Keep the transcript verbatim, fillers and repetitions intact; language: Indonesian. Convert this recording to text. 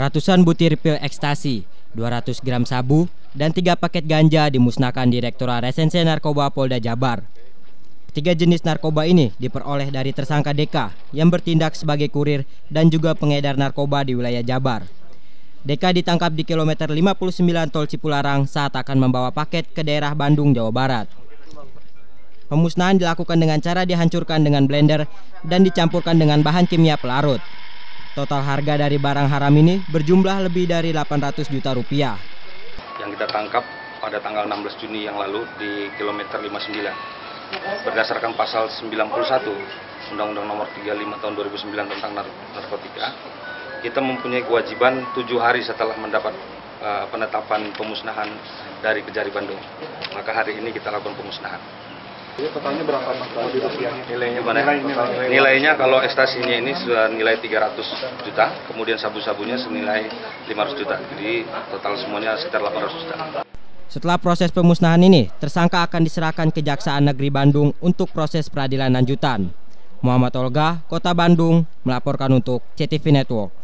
Ratusan butir pil ekstasi, dua ratus gram sabu, dan tiga paket ganja dimusnahkan Direktorat Reserse Narkoba Polda Jabar. Tiga jenis narkoba ini diperoleh dari tersangka D K yang bertindak sebagai kurir dan juga pengedar narkoba di wilayah Jabar. D K ditangkap di kilometer lima puluh sembilan Tol Cipularang saat akan membawa paket ke daerah Bandung, Jawa Barat. Pemusnahan dilakukan dengan cara dihancurkan dengan blender dan dicampurkan dengan bahan kimia pelarut. Total harga dari barang haram ini berjumlah lebih dari delapan ratus juta rupiah. Yang kita tangkap pada tanggal enam belas Juni yang lalu di kilometer lima puluh sembilan. Berdasarkan pasal sembilan puluh satu Undang-Undang Nomor tiga puluh lima Tahun dua ribu sembilan tentang narkotika, kita mempunyai kewajiban tujuh hari setelah mendapat uh, penetapan pemusnahan dari Kejari Bandung. Maka hari ini kita lakukan pemusnahan. Jadi totalnya berapa Mas? Nilainya mana? Nilai, nilai. Nilainya kalau ekstasinya ini sudah nilai tiga ratus juta, kemudian sabu-sabunya senilai lima ratus juta. Jadi total semuanya sekitar delapan ratus juta. Setelah proses pemusnahan ini, tersangka akan diserahkan Kejaksaan Negeri Bandung untuk proses peradilan lanjutan. Muhammad Olga, Kota Bandung, melaporkan untuk C T V Network.